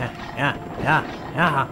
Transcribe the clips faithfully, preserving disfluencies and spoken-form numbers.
ya, ya, ya.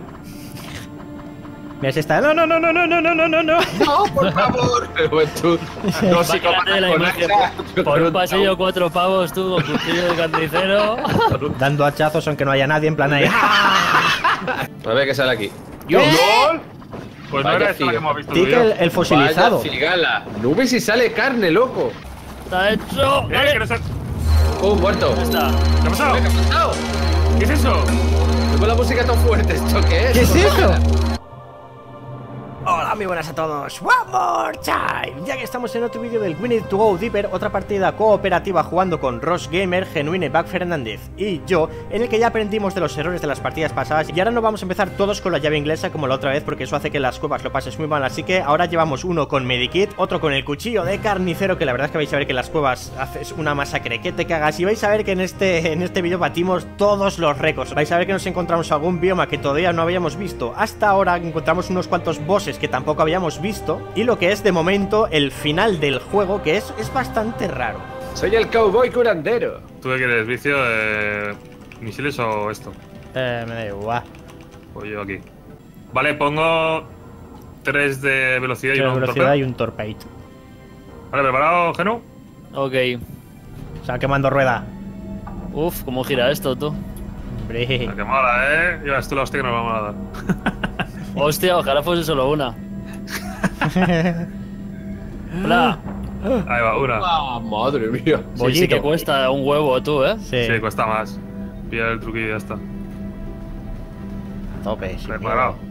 Mira si está. No, no, no, no, no, no, no, no, no. No, por favor. Juventud. No, Imagínate la imagen. Por, por un pasillo, cuatro pavos, tú, con cuchillo de carnicero. Dando hachazos aunque no haya nadie, en plan ahí. A ver qué sale aquí. ¡Yo! ¡Gol! Pues no Vaya era esto lo que figa. hemos visto. Tic el, el fosilizado. Vaya cigala. No ves si sale carne, loco. Está hecho. Eh, Vale. que no se... Oh, muerto. Ya está. ¿Qué ha pasado? ¿Qué ha pasado? ¿Qué es eso? ¿Cómo la música tan fuerte? ¿Esto qué es? ¿Qué es eso? Hola. Hola, muy buenas a todos. One more time. Ya que estamos en otro vídeo del We Need to Go Deeper, otra partida cooperativa jugando con Ross Gamer, Genuine Back Fernández y yo, en el que ya aprendimos de los errores de las partidas pasadas y ahora no vamos a empezar todos con la llave inglesa como la otra vez, porque eso hace que las cuevas lo pases muy mal. Así que ahora llevamos uno con Medikit, otro con el cuchillo de carnicero, que la verdad es que vais a ver que en las cuevas haces una masacre que te cagas, y vais a ver que en este, en este vídeo batimos todos los récords. Vais a ver que nos encontramos algún bioma que todavía no habíamos visto hasta ahora, encontramos unos cuantos bosses que tampoco habíamos visto, y lo que es de momento el final del juego, que es, es bastante raro. Soy el cowboy curandero. ¿Tú qué quieres? ¿Vicio? Eh, ¿Misiles o esto? Eh, me da igual. Pues yo aquí. Vale, pongo tres de velocidad y Una uno de velocidad torpedo. y un torpedo. Vale, ¿preparado, Genu? Ok. O sea, quemando rueda. Uf, ¿cómo gira esto, tú? Hombre. La que mola, ¿eh? Ya ves tú la hostia que nos vamos a dar. Hostia, ojalá fuese solo una. Hola. Ahí va, una. Ah, madre mía. Sí, sí Bollito. que cuesta un huevo, tú, ¿eh? Sí, Sí, cuesta más. Pilla el truquillo y ya está. a tope. sin Preparado. miedo.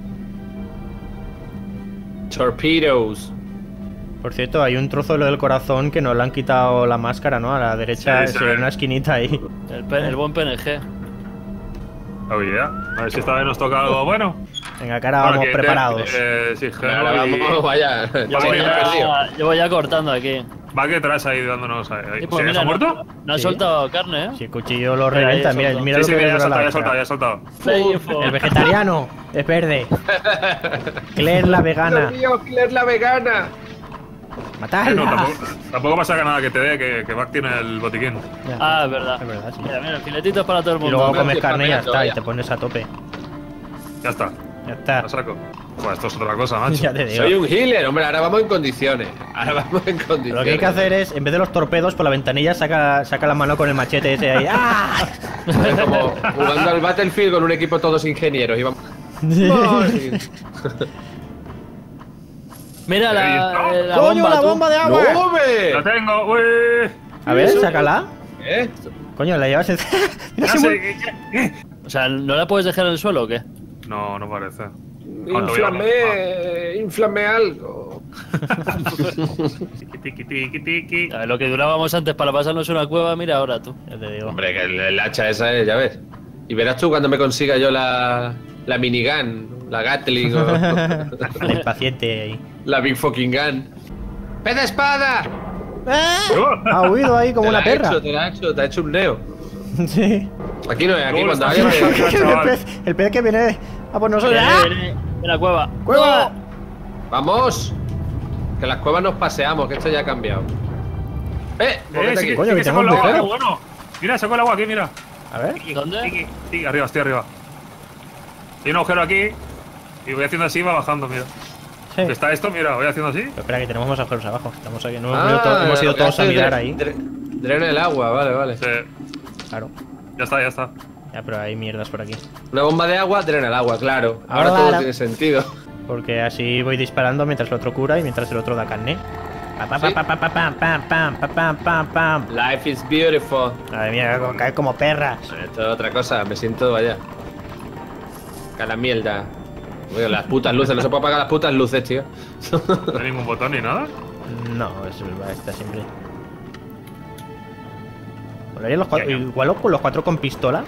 Torpedoes. Por cierto, hay un trozo de lo del corazón que nos le han quitado la máscara, ¿no? A la derecha Sí, se se ve ve. una esquinita ahí. El, pe- el buen P N G. Oh, yeah. A ver si esta vez nos toca algo bueno. Venga, que ahora Bueno, vamos que- preparados. Eh, sí, Genu Ahora y- vamos, vaya. Yo Vamos voy, bien ya, perdido. yo voy ya cortando aquí. Va que atrás ahí dándonos ahí. ahí. Sí, pues ¿Sí, mira, ¿se ha muerto? No, no ha Sí. soltado carne, ¿eh? Si el cuchillo lo Mira, ahí revienta, ha mira, soltado. mira Sí, lo sí, que mira, ya ha dura la saltado, ya ha saltado, ya máscara. ha saltado. Play info. El vegetariano, es verde. Claire la vegana. Dios mío, Claire la vegana. Eh, no, ¡Matadla! tampoco, tampoco pasa que nada que te dé, que, que Back tiene el botiquín. Ya. Ah, es verdad. Es verdad, sí. Mira, mira, filetitos para todo el Y mundo. luego no, comes estoy carne y ya farmeando, está, y vaya. te pones a tope. Ya está, Ya está. a saco. Pues esto es otra cosa, macho. Ya te digo. Soy un healer, hombre. Ahora vamos en condiciones. Ahora vamos en condiciones. Lo que hay que hacer es, en vez de los torpedos, por la ventanilla saca, saca la mano con el machete ese ahí. ¡Ah! Es como jugando al Battlefield con un equipo todos ingenieros. Y vamos. Ay. Mira la, Ahí la ¡Coño, bomba, la tú. bomba de agua! ¡No, hombre! ¡Lo tengo! ¡Uy! A ver, sácala. ¿Eh? Coño, la llevas en... Mira, Ya se sé, mueve. ¿qué- qué- qué? O sea, ¿no la puedes dejar en el suelo o qué? No, no parece. ¿Cuánto voy a Inflame, inflame algo. Tiki, tiki, tiki, tiki. A ver, lo que durábamos antes para pasarnos una cueva, mira ahora tú. Ya te digo. Hombre, que el, el hacha esa es, ya ves. Y verás tú cuando me consiga yo la, la minigun, la Gatling o La impaciente ahí. la Big Fucking Gun. ¡Pez de espada! Ha huido ahí como Te la una ha perra. hecho, te la ha hecho, te ha hecho un neo. Sí. Aquí no es, aquí No, cuando está vaya. bien, te- está bien. el, chaval. pez, el pez que viene a por nosotros. Viene, ¡Ah! viene, viene la cueva. ¡Cueva! ¡Vamos! Que las cuevas nos paseamos, que esto ya ha cambiado. ¡Eh! Eh, Móvete sí, aquí. que- Coño, sí que que tengo saco el un agua, agujero. qué bueno. Mira, saco el agua aquí, mira. A ver. ¿Dónde? Tiki, tiki, arriba, estoy arriba. Hay un agujero aquí y voy haciendo así y va bajando, mira. Sí. Está esto, mira, voy haciendo así. Pero espera, que tenemos más agujeros abajo. Estamos aquí. No, hemos Ah, ido, to- hemos ido lo que todos a hace es mirar dre- ahí. dre- Drena el agua, vale, vale. Sí, Claro. ya está, ya está. Ya, pero hay mierdas por aquí. Una bomba de agua drena el agua, claro. Ahora Ahora todo la- tiene sentido. Porque así voy disparando mientras el otro cura y mientras el otro da carne. Pam, pam, Sí. pam, pam, pam, pam, pam, pam, pam, pam, pam, pam. Life is beautiful. Madre mía, como- cae como perras. Esto es otra cosa, me siento, vaya. A la mierda. Oye, las putas luces, no se puede apagar las putas luces, tío. No hay ningún botón ni nada. No, es va, está siempre. Molaría los cuatro, igual con los cuatro con pistola.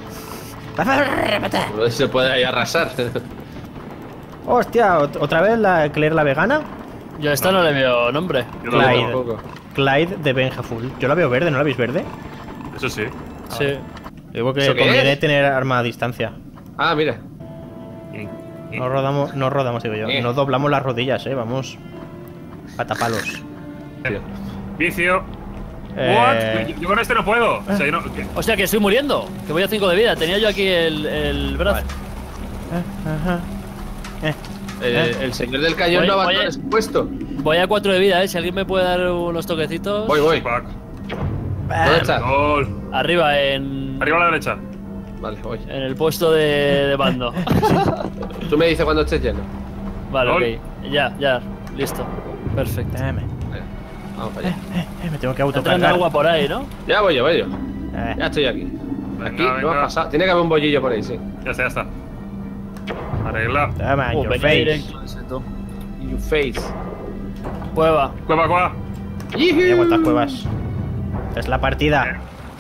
No se puede ahí arrasar. Hostia, ot- otra vez la Claire la vegana. Yo a esta no le veo nombre. Yo no lo Clyde. tengo. Tampoco. Clyde de Benjaful. Yo la veo verde, ¿no la veis verde? Eso sí. Sí. Digo que ¿Eso qué conviene es? tener arma a distancia. Ah, mira. No rodamos, no rodamos, digo yo. Eh. No doblamos las rodillas, eh, vamos. Patapalos. Tío. Vicio. Eh, What? Yo, yo con este no puedo. O sea, yo no, ¿qué? O sea que estoy muriendo. Que voy a cinco de vida. Tenía yo aquí el, el brazo. Ajá. Eh, El, eh. el señor del cañón Voy- no voy abandona a- ese puesto. Voy a cuatro de vida, eh. Si alguien me puede dar unos toquecitos. Voy, voy. Fuck. ¿Dónde estás? Gol. Arriba, en. Arriba a la derecha. Vale, voy. En el puesto de, de mando. Tú me dices cuando estés lleno. Vale, Gol. ok. Ya, ya. Listo. Perfecto. Dame. Vale, vamos para allá. Eh, me tengo que Está entrando autocargar. agua por ahí, ¿no? Ya voy yo, voy yo. Eh, Ya estoy aquí. Venga, Aquí no venga. ha pasado. Tiene que haber un bollillo por ahí, sí. Ya está, ya está. Arregla. Toma, Uh, your venía face. directo ese, tú. You face. Cueva. Cueva, cueva. Mira cuántas cuevas. Esta es la partida.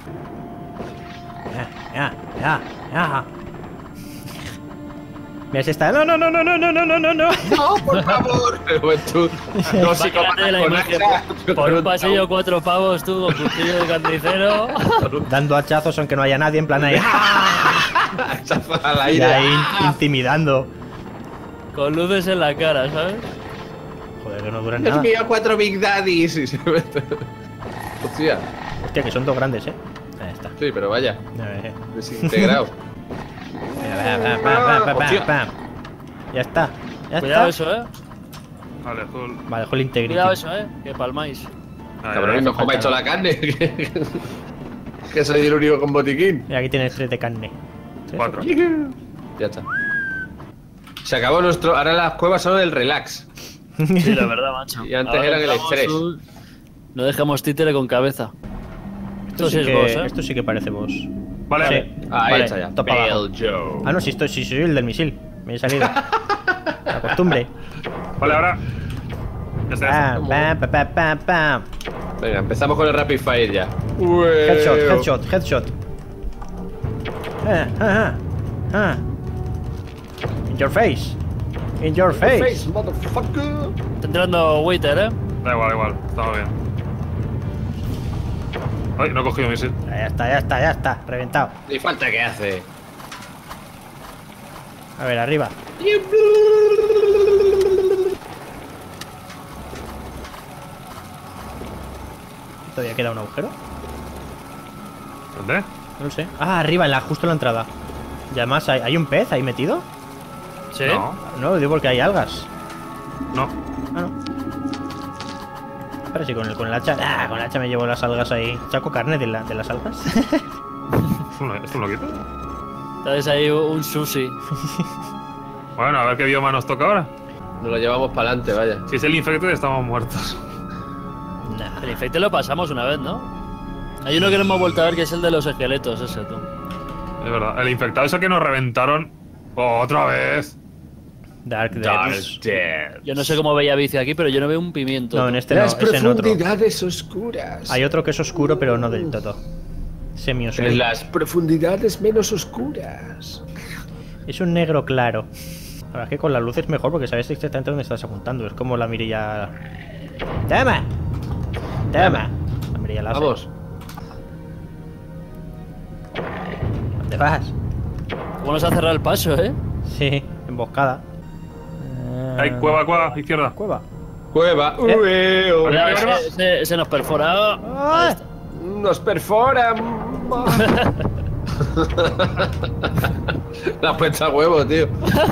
Ya, ya, ya, ya. Mira si está. No, no, no, no, no, no, no, no, no, no. No, por favor. Juventud. No Va delante de la con imagen. hacha. Por un pasillo, cuatro pavos, tú, con cuchillo de carnicero. Dando hachazos aunque no haya nadie en plan ahí. Hachazo al Y aire. ahí in- intimidando. Con luces en la cara, ¿sabes? Joder, que no duran Dios nada. mío, cuatro Big Daddies. Y se mete. Hostia. Hostia, que son dos grandes, eh. Ahí está. Sí, pero vaya. Eh, Desintegrado. Mira, pam, pam, pam, pam, Hostia. pam. Ya está. Ya Cuidado está. eso, eh. Vale, azul. Vale, dejo el integrity. Cuidado eso, eh. Que palmáis. Ahí, Cabrón, ahí. no comáis toda la carne. Que soy el único con botiquín. Mira, aquí tienes tres de carne. ¿Tres? Cuatro. Ya está. Se acabó nuestro. Ahora las cuevas son el relax. Sí, la verdad, macho. Y antes Ahora eran el entramos estrés. un- No dejamos títere con cabeza. Esto, Esto sí sí es que, boss, eh. esto sí que parece boss. Vale. Sí. Ahí Vale, está ya. topa abajo. Bell Joe. Ah, no, si, estoy, si soy el del misil. Me he salido. La costumbre. Vale, ahora. Ya está, ya está. Pam, pam, pam, pam, pam, pam. Venga, empezamos con el rapid fire ya. Headshot, headshot, headshot. Ah, ah, ah, ah. In your face. In your face. Face, motherfucker. Está entrando Waiter, eh. Da igual, da igual. Estamos bien. Ay, no he cogido misil. Ya está, ya está, ya está. Reventado. Ni falta que hace. A ver, arriba. ¿Todavía queda un agujero? ¿Dónde? No lo sé. Ah, arriba, en la, justo en la entrada. Y además, ¿hay, hay un pez ahí metido? Sí. No, No, digo porque hay algas. no. Ah, no. Pero sí, con el, con el hacha. Ah, con el hacha me llevo las algas ahí. Saco carne de, la, de las algas. ¿Esto no, esto no lo quito? Entonces ahí un sushi. Bueno, a ver qué bioma nos toca ahora. Nos lo llevamos para adelante, vaya. Si es el infected, estamos muertos. Nah. El infecte lo pasamos una vez, ¿no? Hay uno que no hemos vuelto a ver que es el de los esqueletos, ese, tú. Es verdad. El infectado ese que nos reventaron. Otra vez. Dark Dark Depths. Dead. Yo no sé cómo veía Bici aquí, pero yo no veo un pimiento. No, tú. en este no, Las es en otro. profundidades oscuras. Hay otro que es oscuro, pero no del todo. Semi-oscuro. En las profundidades menos oscuras. Es un negro claro. La verdad es que con la luz es mejor porque sabes exactamente dónde estás apuntando. Es como la mirilla. ¡Toma! ¡Toma! La mirilla láser. Vamos. ¿Dónde vas? ¿Cómo nos ha cerrado el paso, eh? Sí, emboscada. Hay Eh, cueva, cueva, izquierda. Cueva. Cueva. Vale. Ueo. Cuidado, arriba. ese, ese- ese nos perfora. Ahí ¡Ah! está. Nos perforan. La has puesto a huevo, tío.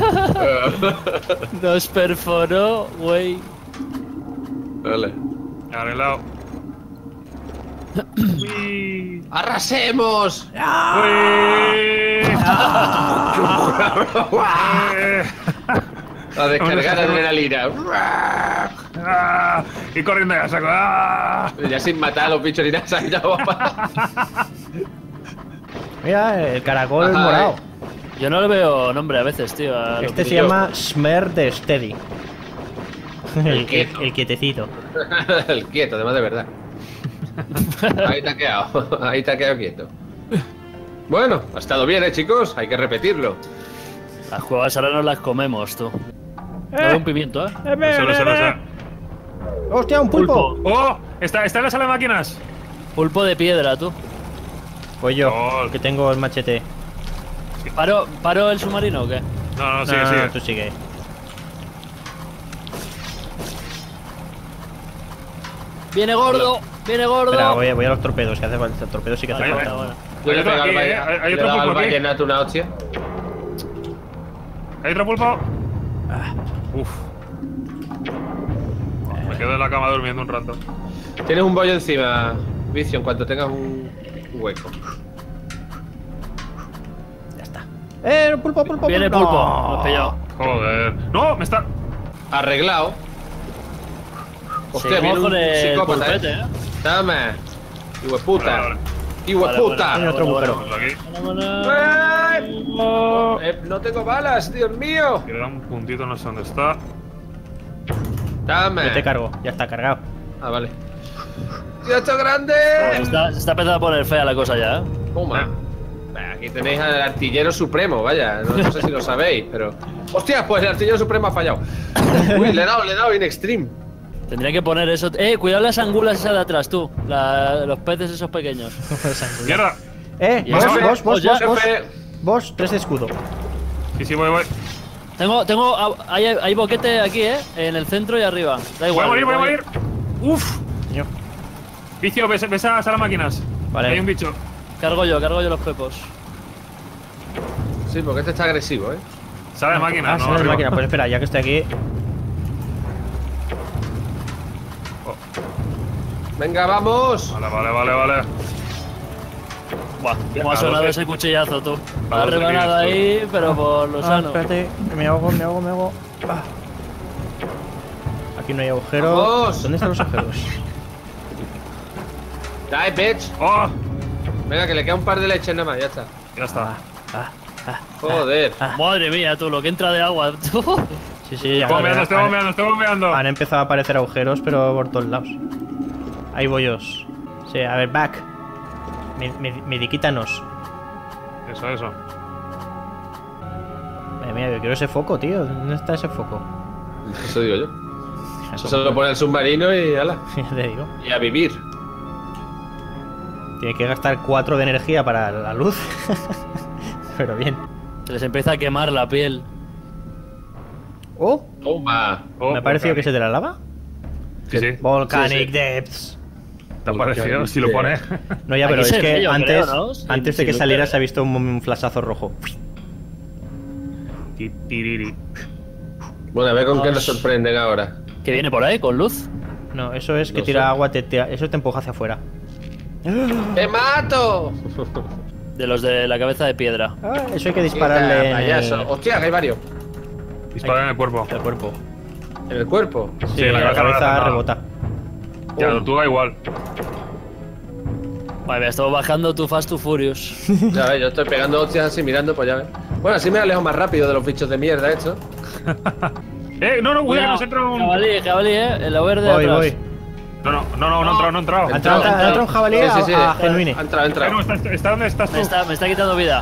Nos perforó, güey. Vale. Arreglado. Uy. ¡Arrasemos! Uy. Eh. A descargar adrenalina. Ah, y corriendo ya saco. Ah. Ya sin matar a los bichos ni nada, se han ido para- Mira, el caracol Ajá, morado. Yo no le veo nombre a veces, tío. a lo Este que se yo- llama Smer de Steady. El, el, quieto. el quietecito. El quieto, además de verdad. Ahí te ha quedado. Ahí te ha quedado quieto. Bueno, ha estado bien, eh, chicos. Hay que repetirlo. Las cuevas ahora nos las comemos, tú. No veo un pimiento, eh. No sé, no sé, no sé. ¡Hostia, un pulpo! Pulpo. ¡Oh! ¿Está, está en la sala de máquinas? Pulpo de piedra, tú. Pues yo, Gol. que tengo el machete. ¿Paro, ¿Paro el submarino o qué? No, no, sigue, No, sigue. tú sigue. ¡Viene gordo! ¡Viene gordo! Espera, voy, a- voy a los torpedos, que hace falta. El torpedo sí que hace Vale, falta. Bueno, Yo le he Hay otro pegado al aquí, valle- eh, hay- hay le he otro dado al pulpo aquí. vallenato una hostia. ¿Hay otro pulpo? Ah, Uf. Me quedo en la cama durmiendo un rato. Tienes un bollo encima, Vicio, en cuanto tengas un un hueco. ya está. ¡Eh, pulpo, pulpo! Viene pulpo! pulpo, No. lo he pillado. Joder. ¡No! Me está. Arreglado. Hostia, Seguimos viene un con el psicópata, pulpete, eh. ¿eh? Dame. Hijo de puta. Vale, vale. Hijo de Vale, puta. Hay otro Bueno, búfalo. Vamos aquí. Vámonos. ¡Eh! Eh, no tengo balas, Dios mío. Queda un puntito, no sé dónde está. Dame. Yo te cargo, ya está cargado. Ah, vale. ¡Ya está grande! Se está, se está empezando a poner fea la cosa ya, ¿eh? Toma. Aquí tenéis al artillero supremo, vaya. No, no sé si lo sabéis, pero. ¡Hostia! Pues el artillero supremo ha fallado. Uy, le he dado, le he dado in extreme. Tendría que poner eso. Eh, cuidado las angulas esas de atrás, tú. La- los peces esos pequeños. ¡Mierda! ¡Eh! Y ¡Vos, eso- vos, vos, Oye, vos, vos! Jefe. Vos, tres de escudo. Sí, sí, voy, voy. Tengo, tengo. ah, Hay, hay boquete aquí, eh. En el centro y arriba. Da Voy igual. a morir, voy a morir. ¡Uf! Coño. Vicio, ves, ves a las máquinas. Vale. Hay un bicho. Cargo yo, cargo yo los pepos. Sí, porque este está agresivo, ¿eh? Sale de máquina, Ah, no. sale de arriba. máquina. Pues espera, ya que estoy aquí. Venga, vamos. Vale, vale, vale, vale. Buah, cómo ha A sonado doce. ese cuchillazo, tú. A Ha doce rebanado kills, ahí, pero por lo Ah, sano. espérate, que me ahogo, me ahogo, me ahogo. Ah. Aquí no hay agujero. Vamos. ¿Dónde están los agujeros? Die, bitch. ¡Oh! Venga, que le queda un par de leches nada más, ya está. Ya está. Ah, ah. Joder. Madre mía, tú, lo que entra de agua. tú. Sí, sí, ya. Estoy bombeando, estoy han, bombeando, estoy bombeando. han empezado a aparecer agujeros, pero por todos lados. Hay bollos. Sí, a ver, back. Me- me- Mediquítanos. Eso, eso. Madre mía, yo quiero ese foco, tío. ¿Dónde está ese foco? Eso digo yo. Eso se lo pone el submarino y ala. Ya te digo. Y a vivir. Tiene que gastar cuatro de energía para la luz. Pero bien. Se les empieza a quemar la piel. Oh, Toma. Oh, me ha parecido que Volcanic. se de la lava. Sí, sí. Volcanic Sí, sí. Depths. ¿Te ha parecido? Si lo pone. No, ya, Aquí pero se es que ve, yo antes, creo, ¿no? Sin- antes de sin que luz, saliera eh. se ha visto un, un flashazo rojo. Titiriri. Bueno, a ver con qué Dios. nos sorprenden ahora. ¿Qué viene por ahí? ¿Con luz? No, eso es que No tira sé. agua, te, te- eso te empuja hacia afuera. ¡Te mato! De los de la cabeza de piedra. Ah, eso hay que dispararle en Payaso. el, Hostia, que hay varios. Dispara en el cuerpo. el cuerpo. En el cuerpo. Sí, Sí, la la, cabeza cabeza no. rebota. Ya, la tortuga igual. Vale, me estamos bajando tu Fast to Furious. Ya ves, yo estoy pegando hostias así mirando, pues ya ves. Bueno, así me alejo más rápido de los bichos de mierda estos. ¡Eh! No, no, cuidado, nos entra un. Jabalí, jabalí, eh. En la verde Voy, atrás. voy. No, no, no, no, no ha entrado, no ha entrado. Ha entrado, ha entrado un jabalí a, a Genuine. Ha entrado, ha entrado. Bueno, está, está donde estás tú. Me está, me está quitando vida.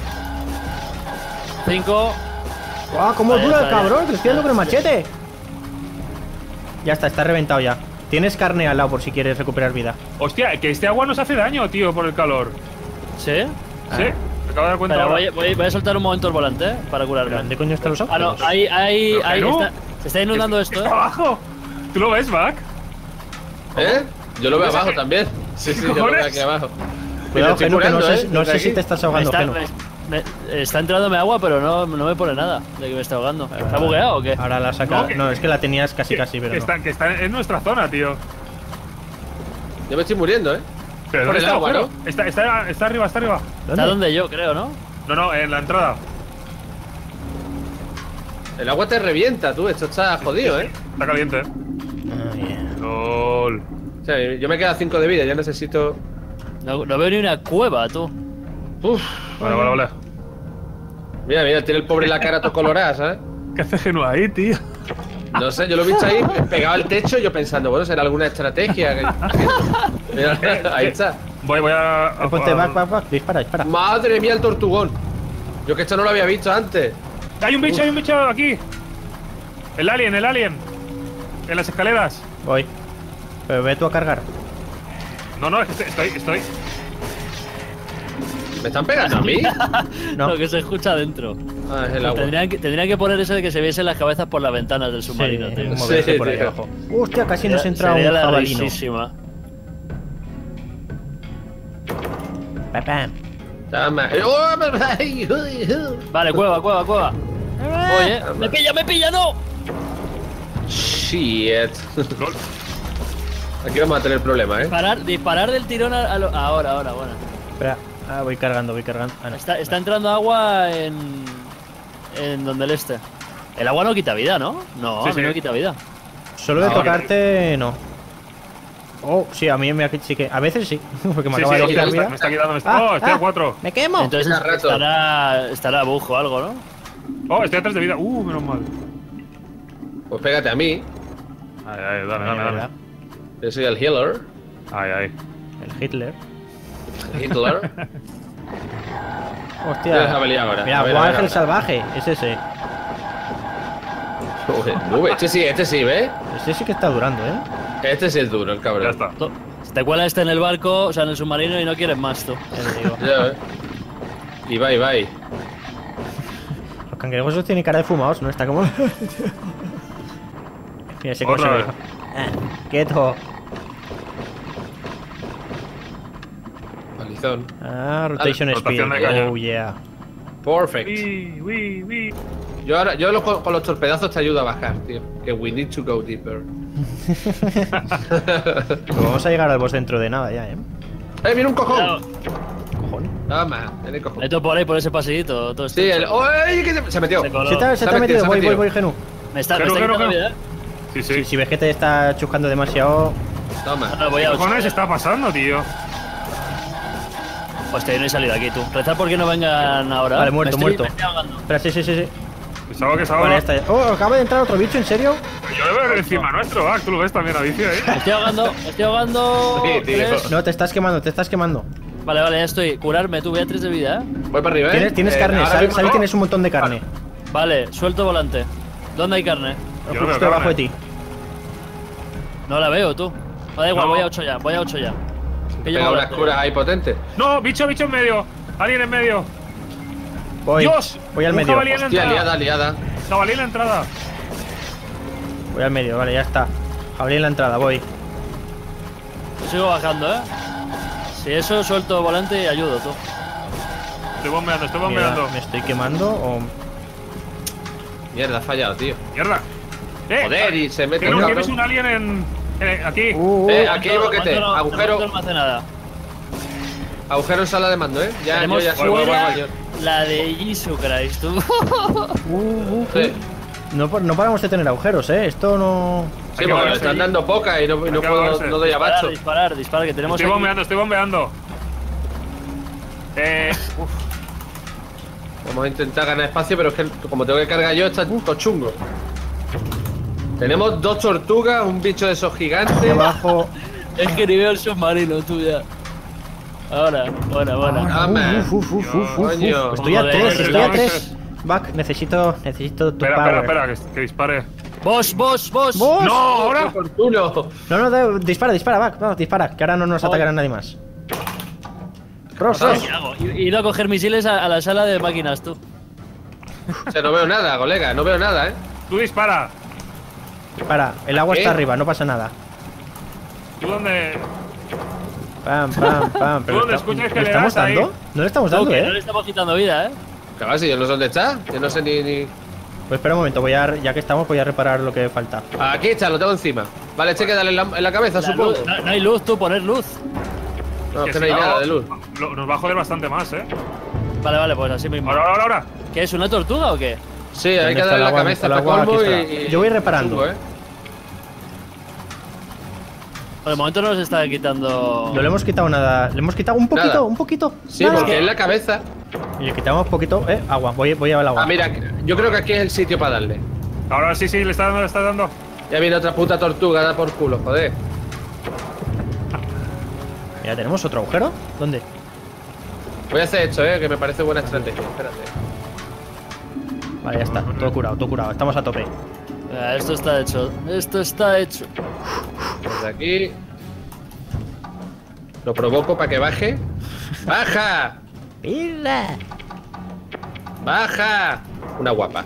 Cinco. ¡Ah, cómo Vale, dura el está, ya. cabrón! ¡Que le estoy dando con el machete! Ya está, está reventado ya. Tienes carne al lado por si quieres recuperar vida. Hostia, que este agua nos hace daño, tío, por el calor. ¿Sí? ¿Sí? Me acabo de dar cuenta Espera, ahora. voy, voy- voy a soltar un momento el volante, eh. Para ¿Pero curarme. dónde coño están los Ah, no, agujeros? ahí, ahí, Pero ahí. que no. Está, se está inundando esto, ¡Está eh. abajo! ¿Tú lo ves, Mac? ¿Eh? Yo lo veo ¿Ves abajo aquí? también. Sí, sí, yo lo cojones? veo aquí abajo. Cuidado, Y me Genu, que no estoy sé, curando, no ¿eh? sé Desde si aquí. te estás Me ahogando, está, Genu. me- me- está entrándome agua, pero no, no me pone nada de que me está ahogando. ¿Está bugueado o qué? Ahora la saca. No, que- No, es que la tenías casi, Que- casi, pero que no. está, que está en nuestra zona, tío. Yo me estoy muriendo, ¿eh? Pero Por ¿dónde el está, agua, agujero? ¿no? Está, está, está arriba, está arriba. Está donde yo, creo, ¿no? No, no, en la entrada. El agua te revienta, tú. Esto está jodido, ¿eh? Está caliente, eh. Ah, yeah. LOL. O sea, yo me queda cinco de vida. Ya necesito. No, no veo ni una cueva, tú. Uf. Vale, vale, vale. Mira, mira, tiene el pobre la cara todo colorada, ¿sabes? ¿Qué hace Genu ahí, tío? No sé, yo lo he visto ahí pegado al techo y yo pensando, bueno, será alguna estrategia. que- Mira, ahí está. Voy, voy a. Eh, Ponte a- back, back, back. Dispara, dispara. Madre mía, el tortugón. Yo que esto no lo había visto antes. Hay un bicho, hay un bicho aquí. El alien, el alien. En las escaleras. Voy. Pero ve tú a cargar. No, no, es que estoy, estoy. ¿Me están pegando a mí? No. Lo que se escucha adentro. Ah, es el agua. Tendrían que, tendrían que poner eso de que se viesen las cabezas por las ventanas del submarino, Sí, tío. moverse Sí, por ahí tío. abajo. Hostia, casi nos Sería- entra sería un la jabalino. risísima. Pam, pam. Toma. Vale, cueva, cueva, cueva. Oye, Toma. me pilla, me pilla, no. Shit. Aquí vamos a tener problemas, ¿eh? Disparar, disparar del tirón a, a lo- ahora, ahora, bueno. Espera. Ah, voy cargando, voy cargando. Ah, no. Está, está entrando agua en. en donde el este. El agua no quita vida, ¿no? No, Sí, a mí sí. no quita vida. Solo de Ah, tocarte, no. Oh, sí, a mí me sí que. A veces sí. Porque me Sí, acaba sí, de me quitar está, vida. me está quitando. Me está... Ah, ¡Oh, estoy ah. a cuatro! ¡Me quemo! Entonces Cada rato. estará. estará bujo o algo, ¿no? ¡Oh, estoy a tres de vida! ¡Uh, menos mal! Pues pégate a mí. Ay, ay, dame, Eh, dame, ¿verdad? dame. Yo soy el healer. Ay, ay. El Hitler. Hitler. Tienes Hostia. jabalí ahora. Mira, A ver, a ver, Ángel a ver. Salvaje. Es ese. Joder, nube. Este sí, este sí, ¿ves? Ese sí que está durando, ¿eh? Este sí es duro, el cabrón. Ya está. To- Te cuela este en el barco, o sea, en el submarino y no quieres más tú. Ya te digo. Ya ves. Y va, y va. y. Los cangrejos esos tienen cara de fumados, ¿no? Está como. Mira ese coche. Otra que- vez. Ah, quieto. Palizón. Ah, rotation Dale, speed. rotación de caña. Oh, yeah. Perfect. Uy, uy, uy. Yo ahora, yo los- con los torpedazos te ayudo a bajar, tío. Que we need to go deeper. Pues vamos a llegar al boss dentro de nada ya, ¿eh? ¡Eh, mira un cojón! Cuidado. Cojones. Toma, tiene cojón. Meto por ahí, por ese pasillito. Todo Sí, el. ¡Oh, eh, que se, se metió! Se coló. Se te, ha- se Se te ha ha metido, metido, se ha voy, voy, metido. voy, Genu. Me está, me Pero, está pero, quitando pero. vida, ¿eh? Sí, sí. Si, si ves que te está chuscando demasiado. Toma. Ahora voy ¿Qué a ocho. cojones está pasando, tío? Hostia, yo no he salido aquí, tú. Rezar porque no vengan ahora. Vale, muerto, Me estoy- muerto. me estoy ahogando. Espera, sí, sí, sí, sí. Que salga, que salga. Vale, ya está. ya. Oh, acaba de entrar otro bicho, ¿en serio? Yo le veo encima nuestro, ah, tú lo ves también, Alicia, Me ¿eh? estoy ahogando, me estoy ahogando. Sí, tío. Tres. No, te estás quemando, te estás quemando. Vale, vale, ya estoy. Curarme, tú, voy a tres de vida, ¿eh? Voy para arriba, ¿eh? Tienes, tienes Eh, carne, ahora sal, mismo sal y no. tienes un montón de carne. Vale, suelto volante. ¿Dónde hay carne? Yo no veo Justo debajo de carne. ti. No la veo, tú. Da igual, No. voy a ocho ya, voy a ocho ya. Que llevo Pega unas volante. curas ahí potentes. No, bicho, bicho en medio. Alguien en medio. Voy. Dios. Voy al Un medio. jabalí en la Hostia, entrada. liada, liada. Jabalí en la entrada. Voy al medio, vale, ya está. Jabalí en la entrada, voy. Sigo bajando, ¿eh? Si eso, suelto volante y ayudo, tú. Estoy bombeando, estoy Mira, bombeando. ¿me estoy quemando o...? Mierda, ha fallado, tío. Mierda. Eh, Joder, y se mete creo un que cabrón. ves un alien en. en- aquí. Uh, uh, Eh, aquí hay ¿Cuánto- boquete. cuánto no- Agujero. cuánto no hace nada. Agujero en sala de mando, ¿eh? Ya, yo Tenemos ya voy, voy, fuera voy, yo. la de Jesus Christ, tú. uh, uh, Sí, No, pa- no paramos de tener agujeros, ¿eh? Esto no... sí, que porque me moverse están allí. dando poca y no, y no que puedo, moverse. no doy disparar, abasto. disparar, disparar, que tenemos Estoy aquí- bombeando, estoy bombeando. Eh. Uf. Vamos a intentar ganar espacio, pero es que como tengo que cargar yo, está todo chungo. Tenemos dos tortugas, un bicho de esos gigantes. Debajo... Es que ni veo el submarino, tú ya. Ahora, buena, buena. Dame. Uf, uf, uf, uf, uf. Coño. Estoy a Joder, tres, estoy a vamos. tres. Back, necesito, necesito tu Espera, power. espera, espera, que, que dispare. Vos, vos, vos. ¡Vos! ¡No! ¡Ahora! Oportuno. No, no, de- dispara, dispara, Back, vamos, dispara, que ahora no nos atacará nadie más. Ross, ¿Qué Ross. hago? He ido a coger misiles a, a la sala de máquinas, tú. O sea, no veo nada, colega, no veo nada, ¿eh? Tú dispara. Para, el agua ¿Qué? está arriba, no pasa nada. ¿Tú dónde? Pam, pam, pam. Pero dónde está- escuchas que ¿le le estamos das ahí? dando? No le estamos Tú, dando, que no le ¿eh? estamos quitando vida, ¿eh? Que va, si yo no sé dónde está. Yo no sé ni. ni... Pues espera un momento, voy a, ya que estamos, voy a reparar lo que falta. Aquí está, lo tengo encima. Vale, este que darle en la, en la cabeza, La supongo. luz, no, no hay luz, tú, poner luz. No, es que no si hay nada de luz. lo- Nos va a joder bastante más, ¿eh? Vale, vale, pues así mismo. Ahora, ahora, ahora. ¿Qué es, una tortuga o qué? Sí, hay ¿Dónde que está darle el la agua? cabeza El para agua, colmo aquí y, está. y- Yo voy reparando. chungo, ¿eh? Por el momento no nos está quitando. No le hemos quitado nada. Le hemos quitado un poquito, Nada. un poquito. Sí, nada. porque es la cabeza. Y le quitamos poquito, eh, agua. Voy, voy a ver el agua. Ah, mira, yo creo que aquí es el sitio para darle. Ahora sí, sí, le está dando, le está dando. Ya viene otra puta tortuga, da por culo, joder. Mira, ¿tenemos otro agujero? ¿Dónde? Voy a hacer esto, eh, que me parece buena estrategia. Espérate. Vale, ya está. Todo curado, todo curado. Estamos a tope. Ah, esto está hecho. Esto está hecho. Desde aquí. Lo provoco para que baje. ¡Baja! ¡Mira! ¡Baja! Una guapa.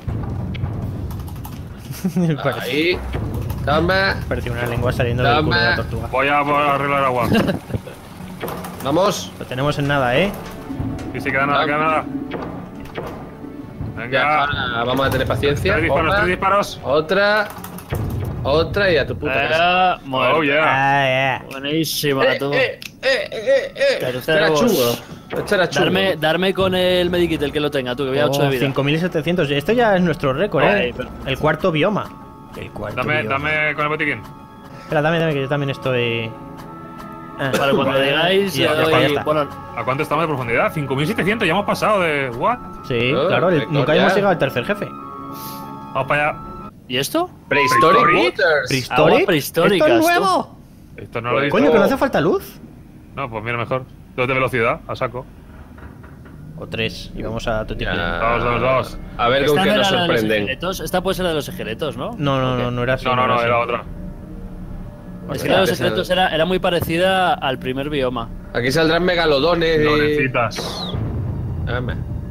Parece, Ahí. Toma. parece una lengua saliendo del culo de la Toma. tortuga. Voy a, voy a arreglar agua. Vamos. Lo tenemos en nada, ¿eh? Y si queda nada, queda nada. Ya, Venga. ahora vamos a tener paciencia. Tres disparos, Otra, tres disparos. Otra. Otra y a tu puta casa. Eh, muerto. Oh, yeah. Ah, yeah. Buenísima, Eh, tú. eh, eh, eh, eh. Terceros. Este era chungo. Este era chungo. Darme, darme con el medikit, el que lo tenga, tú, que voy a ocho de Oh, vida. cinco mil setecientos. Esto ya es nuestro récord, Ay, ¿eh? pero- El cuarto bioma. El cuarto Dame, bioma. dame con el botiquín. Espera, dame, dame, que yo también estoy. Ah, Vale, cuando Vale. digáis, Ya, yo ya está, ya doy. está. Bueno, ¿A cuánto estamos de profundidad? cinco mil setecientos, ya hemos pasado de. ¿What? Sí, Oh, claro, el- récord nunca ya. hemos llegado al tercer jefe. Vamos para allá. ¿y esto? Prehistoric Prehistoric. Waters. ¿Prehistoric? Aguas prehistóricas, ¡Esto es tú. nuevo! Esto no lo he visto. Coño, que no hace falta luz. No, pues mira, mejor. Dos de velocidad, a saco. O tres, y vamos a tu Ya. Dos, dos, dos. A ver con Esta qué no nos era la de los sorprenden. esqueletos. Esta puede ser la de los esqueletos, ¿no? No, no, ¿O qué? no, no era así. No, no, no, así. era otra. Es que la de los Esa- esqueletos era, era muy parecida al primer bioma. Aquí saldrán megalodones. y- Florecitas. Dame.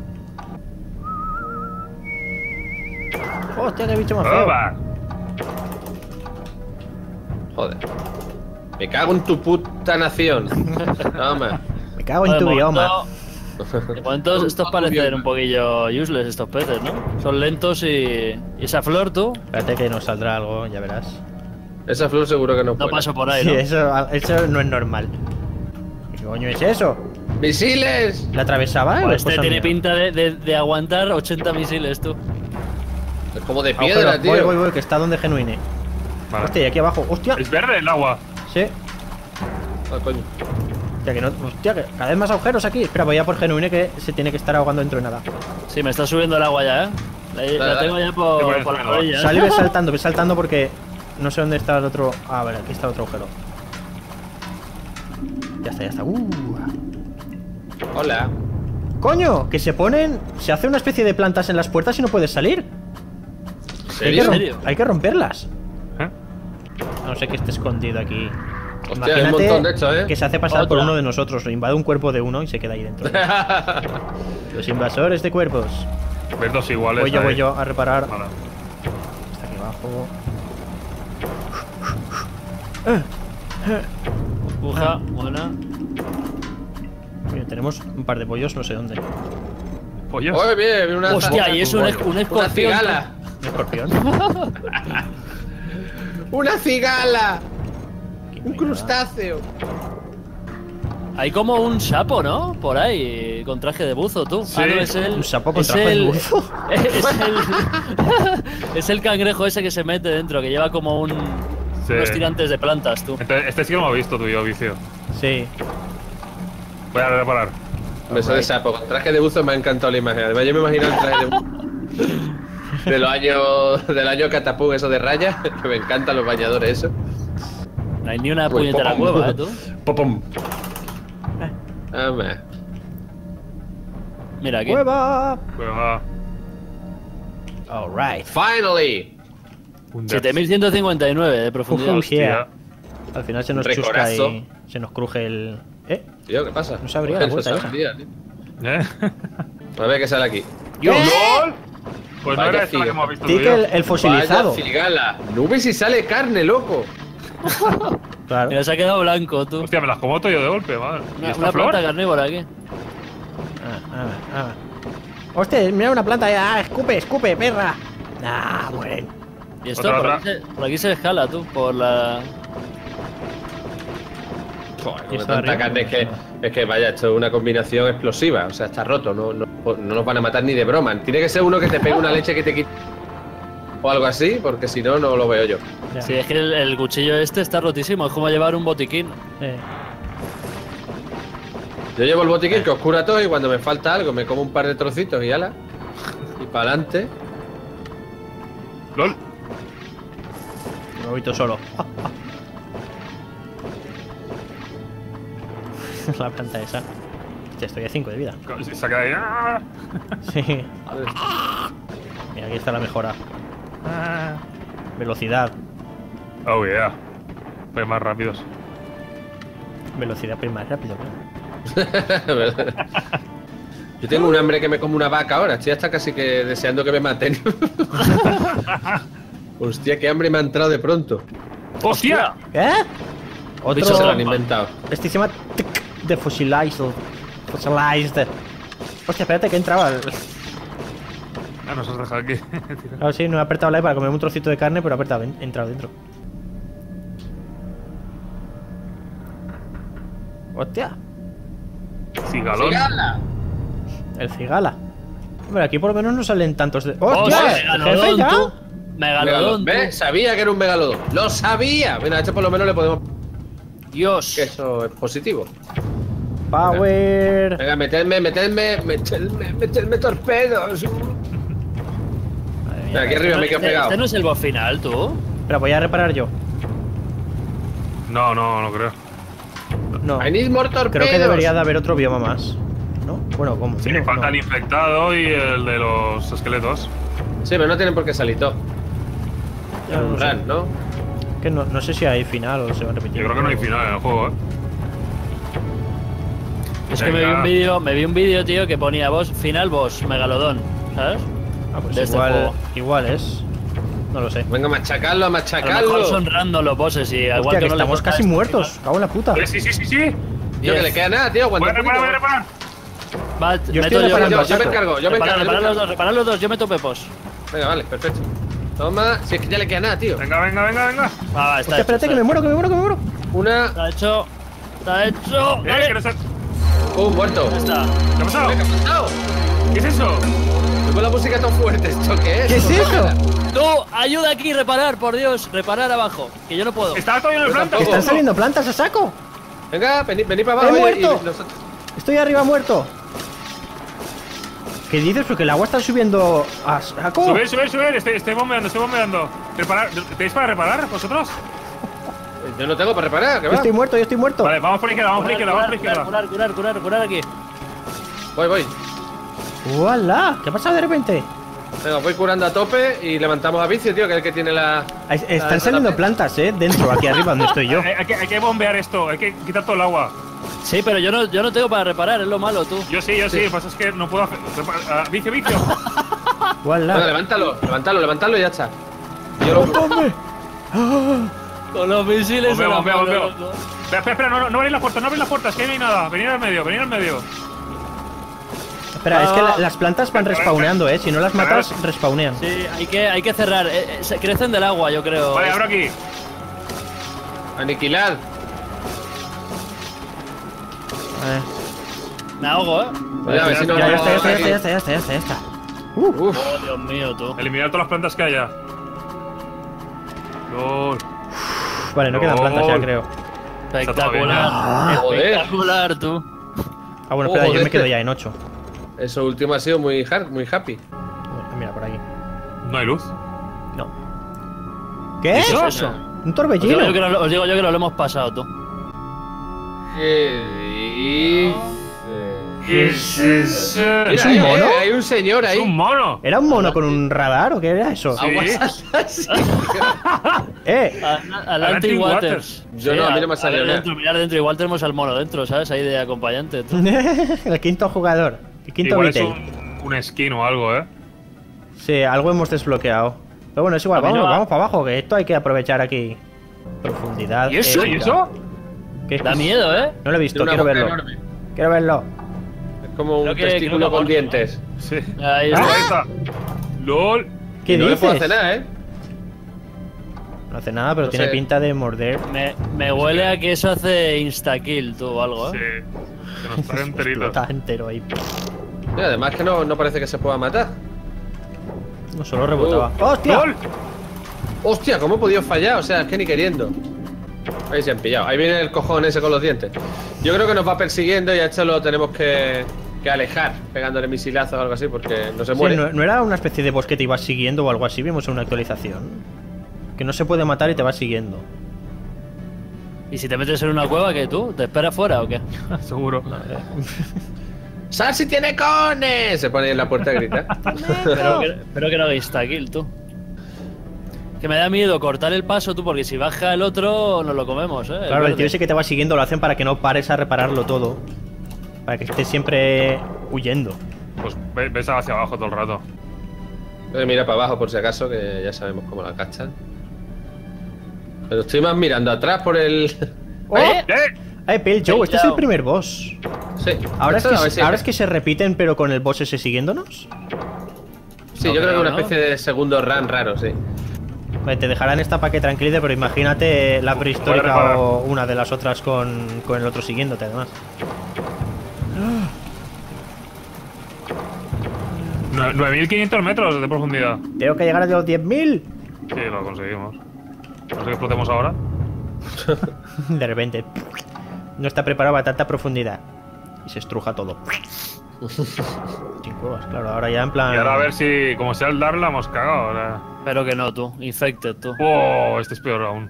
Hostia, qué bicho más feo. ¡Oba! Joder. Me cago en tu puta nación. Dame. Me cago en Bueno, tu de bioma. momento- De momento estos parecen un poquillo useless, estos peces, ¿no? Son lentos y. ¿Y esa flor, tú? Espérate que nos saldrá algo, ya verás. Esa flor seguro que no No puede. paso por ahí, Sí, ¿no? eso, eso no es normal. ¿Qué coño es eso? ¡Misiles! ¿La atravesaba? Joder, ¿O es este cosa tiene mía? pinta de, de- de aguantar ochenta misiles, tú. Es como de Agujero, piedra, tío. voy, voy, voy, que está donde genuine. Vale. Hostia, y aquí abajo. ¡Hostia! Es verde el agua. Sí. Ah, coño. Hostia, que no. Hostia, que cada vez más agujeros aquí. Espera, voy a por genuine que se tiene que estar ahogando dentro de nada. Sí, me está subiendo el agua ya, ¿eh? La, la dale. tengo ya Sí, por, bueno, por la está bien, rodilla. ¿eh? Sal y ve saltando, ve saltando porque no sé dónde está el otro. Ah, vale, aquí está otro agujero. Ya está, ya está. Uh. Hola. ¡Coño! Que se ponen. Se hace una especie de plantas en las puertas y no puedes salir. ¿En Hay que, serio? rom- serio? hay que romperlas. ¿Eh? No sé qué esté escondido aquí. Hostia, hay un montón de estos, ¿eh? Que se hace pasar por Otra. uno de nosotros, lo invade un cuerpo de uno y se queda ahí dentro. Los invasores de cuerpos. Ves dos iguales. Voy yo, ahí. voy yo a reparar. Vale. Está aquí abajo. Puja, buena. Oye, tenemos un par de pollos, no sé dónde. Pollos. Oye, bien, una Hostia, y es un, es- un Una escorpión. cigala. ¿Un escorpión? ¡Una cigala! Aquí no Un hay crustáceo. Hay como un sapo, ¿no? Por ahí, con traje de buzo, tú. Sí. Ah, no, es el. ¿Un sapo con es traje de el- buzo? Es el. Es el cangrejo ese que se mete dentro, que lleva como un. Sí. Unos tirantes de plantas, tú. Entonces, este sí que lo hemos visto tú y yo, vicio. nada. Sí. Voy a reparar. Beso de sapo. Con traje de buzo me ha encantado la imagen. Además, yo me imagino el traje de buzo. De los años. Del año catapum, eso de raya. Que me encantan los bañadores, eso. No hay ni una Uy, puñetera popom. cueva, ¿eh, tú? Popom. Dame. Mira aquí. ¡Cueva! Pues va. Alright. Finally. Un siete mil ciento cincuenta y nueve de profundidad. Ujú. Hostia. Yeah. Al final se nos chusca Recorazo. y se nos cruje el. ¿Eh? Tío, ¿qué pasa? No se abría la Joder, puerta se esa. abría, tío. ¿Eh? A ver qué sale aquí. ¡Dios! ¡Lol! Pues no Vaya era esto lo que tío. hemos visto tú y Tic yo. el, el fosilizado. Vaya cigala. Nubes y sale carne, loco. Claro. Mira, se ha quedado blanco, tú. Hostia, me las como todo yo de golpe, madre. ¿Y Una, esta una flor? planta carnívora aquí. Ah, ah, ah. Hostia, mira una planta ya. Ah, escupe, escupe, perra. Ah, bueno. Y esto, Otra, por, otra. Aquí se, por aquí se escala, tú. Por la. Joder, Y con esto tanta arriba. carne es que, es que vaya, esto es una combinación explosiva. O sea, está roto, no, no, no nos van a matar ni de broma. Tiene que ser uno que te pegue una leche que te quite. O algo así, porque si no, no lo veo yo. Ya. Sí, es que el, el cuchillo este está rotísimo. Es como llevar un botiquín. Eh. Yo llevo el botiquín que os cura todo y cuando me falta algo me como un par de trocitos y ala. Y para adelante. ¡Lol! Me voy todo solo. La planta esa. Hostia, estoy a cinco de vida. Se ha quedado ahí. ¡Ah! Sí. Mira, aquí está la mejora. Velocidad. Oh, yeah. Pues más rápidos. Velocidad, pues más rápido, claro. Yo tengo un hambre que me como una vaca ahora. Estoy hasta casi que deseando que me maten. Hostia, qué hambre me ha entrado de pronto. ¡Hostia! ¿Eh? Bicho se lo han Otro. inventado. Este se llama Tic de fossilized. Fossilized. Hostia, espérate que entraba. El... Ah, nos has dejado aquí. Claro, sí, no he apretado la E para comer un trocito de carne, pero he apretado, he entrado dentro. Hostia. Cigalón. ¡Cigala! El cigala. Hombre, aquí por lo menos no salen tantos de... ¡Hostia! ¡Hostia! Megalodón, ¿Jefe ya? tú. Megalodón, tú. ¿Ves? Sabía que era un megalodón. ¡Lo sabía! Bueno, a este por lo menos le podemos... Dios. Que eso es positivo. Power. Venga, metedme, metedme, metedme, metedme torpedos. Madre Mira, aquí arriba me quedo este, pegado. ¿Este no es el boss final, tú? Pero voy a reparar yo. No, no, no creo. No. I need more torpedos. Creo que debería de haber otro bioma más. ¿No? Bueno, como Sí, no, falta no. el infectado y el de los esqueletos. Sí, pero no tienen por qué salir todos. Ya no Un sé. run, ¿no? Que no, no sé si hay final o se va a repetir. Yo creo que no hay final en el juego, ¿eh? Es que me vi Venga. un vídeo, me vi un vídeo, tío, que ponía boss, final boss, megalodón, ¿sabes? Ah, pues de este igual, juego. igual es. No lo sé. Venga, machacarlo, A lo machacarlo. mejor son random los bosses y igual Hostia, que tú no le estamos cortas, casi tío. muertos. Cago en la puta. Eh, Sí, sí, sí, sí. Tío, que le queda nada, tío. Voy Aguanta a un reparar, voy a poquito. reparar. Va, Yo meto estoy reparando Yo, a yo me saco. encargo, yo me Reparar, encargo. yo me reparar los dos, encargo. reparar los dos, yo meto pepos. Venga, vale, perfecto. Toma, si es que ya le queda nada, tío. Venga, venga, venga, venga. Va, va, está Hostia, hecho, espérate está que me hecho. muero, que me muero, que me muero. Una. Está hecho. Está hecho. Eh, Dale. que no sé- Uh, muerto. Ya está. ¿Qué ha pasado? ¿Qué ha pasado? ¿Qué es eso? Con la música tan fuerte, ¿esto qué es? ¿Qué es eso? Tú, ayuda aquí, reparar, por Dios, reparar abajo, que yo no puedo. Estaba todavía en el Yo planta. Que tampoco. están saliendo plantas a saco. Venga, vení, vení para abajo. ¡He y- muerto! y nosotros- Estoy arriba muerto. ¿Qué dices? Porque el agua está subiendo a saco. Subir, subir, subir. Estoy, estoy bombeando, estoy bombeando. Reparar. ¿Tenéis para reparar vosotros? Yo no tengo para reparar, ¿qué Yo va? estoy muerto, yo estoy muerto. Vale, vamos por izquierda, vamos por Curar, izquierda, vamos por curar, izquierda. curar, curar, curar, curar aquí. Voy, voy. ¡Uala! ¿Qué ha pasado de repente? Venga, voy curando a tope y levantamos a Vicio, tío, que es el que tiene la. Ahí- la Están saliendo tapé. plantas, eh, dentro, aquí arriba donde estoy yo. Hay, hay que, hay que bombear esto, hay que quitar todo el agua. Sí, pero yo no, yo no tengo para reparar, es lo malo, tú. Yo sí, yo sí, lo que pasa es que no puedo hacer. repar- ah, vicio, vicio. Venga, ¡Uala! levántalo, levántalo, levántalo y ya está. Yo lo. ¡Hombre! Con los misiles Bombeo, en la bombeo, mano, bombeo. loco. Espera, espera, espera, no, no, no abrís las puertas, no abrís las puertas, que ahí no hay nada. Venid al medio, venid al medio. Espera, es que la- las plantas van respawneando, eh. Si no las matas, respawnean. Sí, hay que, hay que cerrar. eh, eh, se crecen del agua, yo creo. Vale, abro aquí. Aniquilad. Eh, Me ahogo, eh. Oye, a ver si no Ya, ya nos está, ya está, vamos ya aquí. está, ya está, ya está, ya está. Uh, Uf, Oh, Dios mío, tú. Eliminar todas las plantas que haya. Lol. vale, no quedan plantas ya, Gol. creo. Espectacular. Ah, joder. Espectacular, tú. Ah, bueno, espera, Oh, yo me joder. quedo ya en ocho. eso último ha sido muy hard, muy happy. Mira, por aquí. No hay luz. No. ¿Qué? ¿Qué es eso? Un Os digo, torbellino. yo que no, os digo yo que no lo hemos pasado, tú. Eh, ¿Qué es eso? Mira, ¿Es un ahí, mono? eh, hay un señor Es ahí. un mono. ¿Era un mono con un radar o qué era eso? Sí. Aguas así. Eh, Adelante y Waters. Waters. Yo no, a mí no me ha salido ver nada. dentro, mirar dentro, igual tenemos al mono dentro, ¿sabes? Ahí de acompañante. tú. el quinto jugador. El quinto Igual es Beatle. un, un skin o algo, eh. Sí, algo hemos desbloqueado. Pero bueno, es igual, A mí vamos, no va. vamos para abajo, que esto hay que aprovechar aquí. Profundidad. ¿Y eso? épica. ¿Y eso? ¿Qué? Da miedo, ¿eh? No lo he visto, Tiene quiero una verlo. boca enorme. Quiero verlo. Es como un Creo que- creo testículo que con mordi, dientes. Sí. Ahí Ah. está. Ahí está. LOL. ¿Qué no le dices? puedo hacer nada, ¿eh? No hace nada, pero No tiene sé. pinta de morder. Me, me huele a que eso hace insta-kill, tú, o algo, Sí. ¿eh? Que nos trae enterito. Explota entero ahí. Y además que no, no parece que se pueda matar. No solo rebotaba. Uh, ¡Hostia! LOL. Hostia, ¿cómo he podido fallar? O sea, es que ni queriendo. Ahí se han pillado. Ahí viene el cojón ese con los dientes. Yo creo que nos va persiguiendo y a esto lo tenemos que, que alejar, pegándole misilazos o algo así, porque no se Sí, muere. ¿no, no era una especie de boss que te ibas siguiendo o algo así? Vimos en una actualización. Que no se puede matar y te va siguiendo. ¿Y si te metes en una cueva, qué tú? ¿Te esperas fuera o qué? Seguro. ¡Sal si tiene cones! Se pone ahí en la puerta y grita. Espero que, espero que no haga insta-kill, tú. Que me da miedo cortar el paso, tú, porque si baja el otro, nos lo comemos, ¿eh? Claro, el verde. tío ese que te va siguiendo lo hacen para que no pares a repararlo todo. Para que estés siempre huyendo. Pues ve- ves hacia abajo todo el rato. Entonces mira para abajo por si acaso, que ya sabemos cómo la cachan. Pero estoy más mirando atrás por el... ¡Oh! ¿Eh? ¡Eh! Ay, Pale Joe, este es el primer boss. Sí. Ahora, es Esto que, a ver se- si- ahora es que se repiten, pero con el boss ese siguiéndonos. Sí, No yo creo que creo, una ¿no? especie de segundo run raro, sí. Vale, te dejarán esta para que tranquilice, pero imagínate la prehistórica reparar. o una de las otras con, con el otro siguiéndote, además. Nue- nueve mil quinientos metros de profundidad. Tengo que llegar a los diez mil. Sí, lo conseguimos. No sé qué explotemos ahora. De repente. No está preparado para tanta profundidad. Y se estruja todo. Sin cuevas, claro. Ahora ya en plan. Y ahora a ver si, como sea el dar, la hemos cagado. Ahora. Pero que no, tú. Infected, tú. Oh, este es peor aún.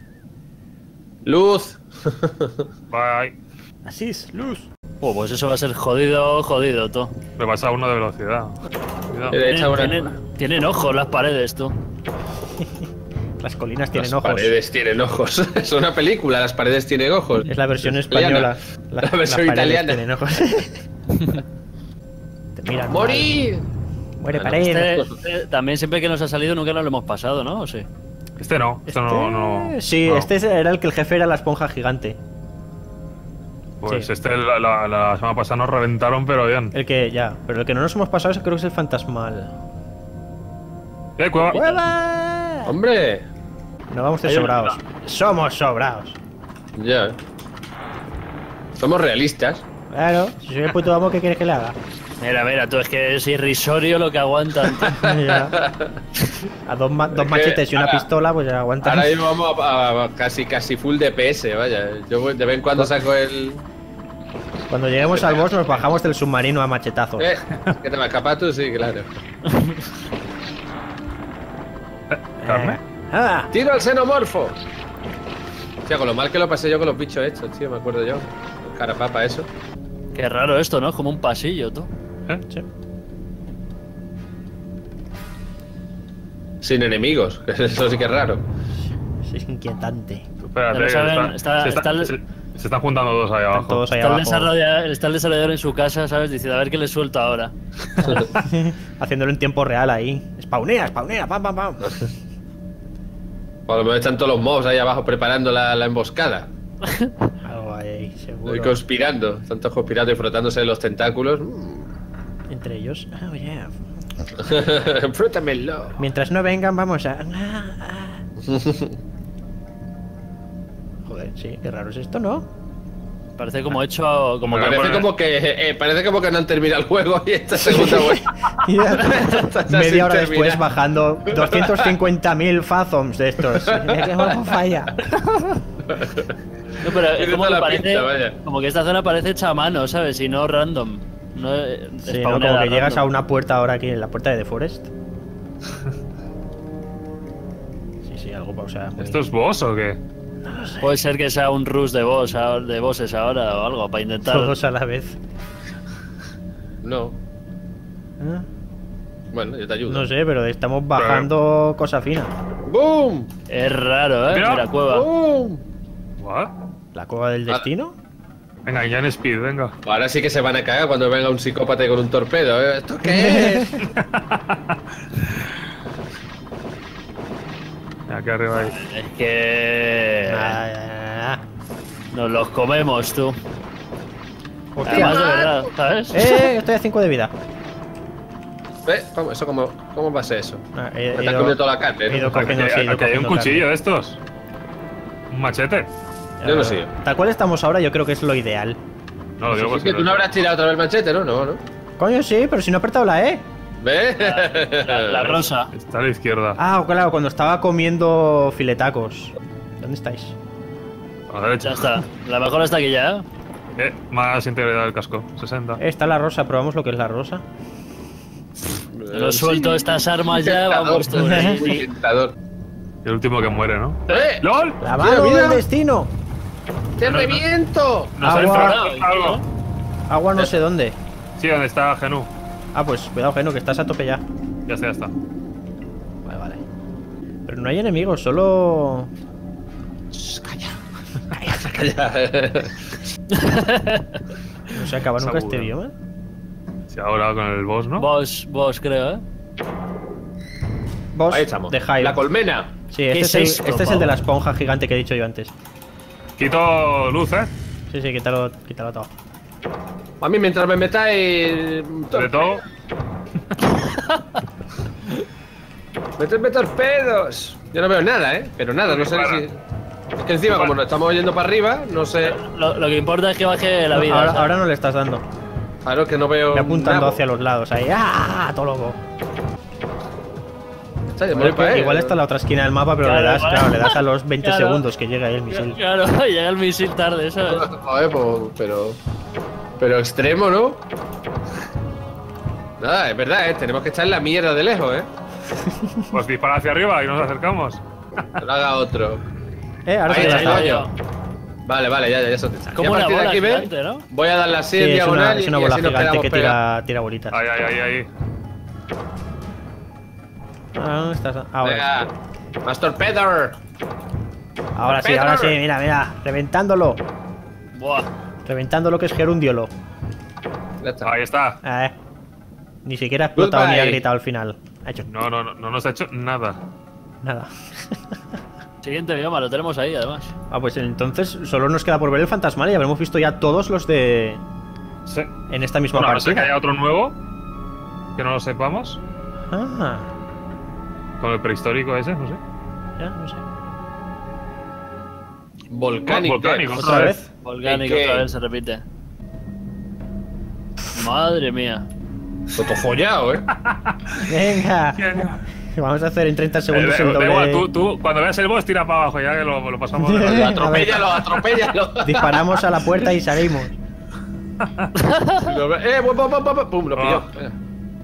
Luz. Bye. Así es, luz. Oh, pues eso va a ser jodido, jodido, tú. Me pasa uno de velocidad. Cuidado. Le he echado Tienen, una- tienen, tienen ojos las paredes, tú. Las colinas tienen Las ojos. paredes tienen ojos. Es una película, las paredes tienen ojos. Es la versión Italiana. española. La versión las paredes italiana. tienen ojos. Te miran. mal. ¡Morir! Muere Ah, no, pared. Este, eh, también siempre que nos ha salido nunca nos lo hemos pasado, ¿no? ¿O sí? Este no, este, no, no. Sí, no. este era el que el jefe era la esponja gigante. Pues sí. este la, la, la semana pasada nos reventaron, pero bien. El que ya. Pero el que no nos hemos pasado ese creo que es el fantasmal. ¡Eh, cueva! ¡Hueva! ¡Hombre! No vamos de Hay un- sobrados. Somos sobrados. Ya. Somos realistas. Claro, si soy el puto amo, ¿qué quieres que le haga? Mira, mira, tú, es que es irrisorio lo que aguantan, tú. Ya. A dos, ma- dos Es que machetes y una ahora- pistola, pues ya aguantan. Ahora mismo vamos a, a- a casi casi full D P S, vaya. Yo voy- de vez en cuando saco el. Cuando lleguemos al boss nos bajamos del submarino a machetazos. Eh, ¿qué te vas a escapar tú? Sí, claro. ¿Carne? Ah, ¡Tiro al xenomorfo! Hostia, con lo mal que lo pasé yo con los bichos estos, tío, me acuerdo yo. Carapapa, eso. Qué raro esto, ¿no? Como un pasillo, tú. ¿Eh? sí. Sin enemigos, que eso sí que es raro. Sí, es inquietante. Espérate, Ya lo saben, está- está- se, está- se- se están juntando dos ahí Están abajo. todos ahí Está el, abajo. desarrollador, está el desarrollador en su casa, ¿sabes? Diciendo, a ver qué le suelto ahora. Haciéndolo en tiempo real ahí. Spawnea, spawnea, pam, pam, pam. O a lo mejor están todos los mobs ahí abajo preparando la, la emboscada. Algo ahí, Y seguro. conspirando. Están todos conspirando y frotándose los tentáculos. Mm. Entre ellos. Oh, yeah. Frótamelo. Mientras no vengan, vamos a. Ah, ah. Joder, sí, qué raro es esto, ¿no? Parece como hecho. Como que Parece poner- como que eh, parece como que no han terminado el juego y esta segunda vuelta. Ya. sin Media hora terminar. después bajando doscientos cincuenta mil fathoms de estos. Mira que juego falla. No, pero es Tiene como toda que la parece. pinta, vaya. Como que esta zona parece hecha a mano, ¿sabes? Y no random. No eh, Sí, ¿no? spawnera Como que llegas a random. una puerta ahora aquí, en la puerta de The Forest. Sí, sí, algo, o sea. muy- ¿Esto es boss o qué? Puede ser que sea un rush de boss, a- de bosses ahora o algo, para intentar. Todos a la vez. No. ¿Eh? Bueno, yo te ayudo. No sé, pero estamos bajando cosa fina. ¡Boom! Es raro, ¿eh? Mira. Mira, cueva. ¡Boom! ¿What? ¿La cueva del destino? Venga, ya en speed, venga. Ahora sí que se van a cagar cuando venga un psicópata con un torpedo. ¿eh? ¿Esto qué es? Aquí arriba ahí. Es que. Ah, ah, ah. Nos los comemos, tú. Hostia. Además, de verdad, ¿sabes? Eh, estoy a cinco de vida. ¿Ve? ¿Cómo, eso cómo, ¿Cómo va a ser eso? Ah, he, Te he has ido- comido toda la carne, he ¿no? ido Aquí, cogiendo, sí, he ido aquí hay un cogiendo cuchillo carne. de estos. Un machete. Yo no Eh, sé. Tal cual estamos ahora, yo creo que es lo ideal. No, lo digo Es porque que tú no habrás tirado otra vez el manchete, ¿no? No, no. Coño, sí, pero si no he apretado la E. ¿Ves? La, la rosa. Está a la izquierda. Ah, claro, cuando estaba comiendo filetacos. ¿Dónde estáis? A la derecha. Ya está. La mejor está aquí ya, ¿eh? Eh, más integridad del casco. sesenta. Eh, está la rosa, probamos lo que es la rosa. Te lo suelto estas armas ya, vamos tú. Tentador. sí, Muy sí. tentador. Y el último que muere, ¿no? ¡Eh! ¡Lol! ¡La mano mira. del destino! ¡Te reviento! Nos ha Agua. disparado algo. Agua no sé dónde. Sí, donde está Genú. Ah, pues cuidado, Geno, que estás a tope ya. Ya está, ya está. Vale, vale. Pero no hay enemigos, solo. No se acaba nunca este Seguro. idioma. Sí, ahora con el boss, ¿no? Vos, vos, creo, ¿eh? Boss Ahí estamos. de Hive. La colmena. Sí, este, ¿Qué es, es el, esto, este es el de pavo? la esponja gigante que he dicho yo antes. Quito luz, ¿eh? Sí, sí, quítalo, quítalo todo. A mí mientras me metáis... De todo. ¡Méteme torpedos! Yo no veo nada, ¿eh? Pero nada, no sé si... Es que encima, como nos estamos yendo para arriba, no sé... Lo, lo que importa es que baje la vida. Ahora, ¿sabes? ahora no le estás dando. Claro que no veo... Voy apuntando nada. hacia los lados, ahí. ¡Ah! Todo loco. Está, yo me Igual, voy para él. igual está en la otra esquina del mapa, pero Claro, le das, igual. claro, le das a los veinte Claro. segundos que llega ahí el misil. Claro, llega el misil tarde, ¿sabes? Joder, pues, pero... Pero extremo, ¿no? Nada, es verdad, ¿eh? Tenemos que estar en la mierda de lejos, ¿eh? Pues dispara hacia arriba y nos acercamos. Que lo haga otro. Eh, ahora Ahí sí que está, la ahí está. va. Vale, vale, ya, ya, ya se te Como una bola gigante, ¿no? Voy a darle así Sí, en es diagonal una, es una y bola así nos gigante quedamos que pegados. tira, tira bolitas. Ahí, ahí, ahí, ahí. Ah, ¿dónde estás? Ahora. Venga, más torpedo. Ahora sí, ahora sí, mira, mira. Reventándolo. Buah. Reventando lo que es gerundiolo. Ya está. Ahí está. Eh. Ni siquiera ha explotado ni Goodbye. ha gritado al final. Ha hecho No, no, no, no nos ha hecho nada. nada. Siguiente bioma, lo tenemos ahí además. Ah, pues entonces solo nos queda por ver el fantasmal y habremos visto ya todos los de... Sí. En esta misma Bueno, a no ser que partida. haya otro nuevo. Que no lo sepamos. Ah, Con el prehistórico ese, no sé. ya, no sé. Volcánico. Volcánico. ¿Otra vez? Volcánico, ¿En qué? otra vez se repite. Madre mía. Fotofollado, ¿eh? Venga. Vamos a hacer en treinta segundos Eh, el da doble. igual, tú, tú, cuando veas el boss, tira para abajo, ya que lo, lo pasamos. de- A ver. Atropéllalo, atropéllalo. Disparamos a la puerta y salimos. eh, pum, pum, pum, pum, pum, lo pilló. Ah. Venga.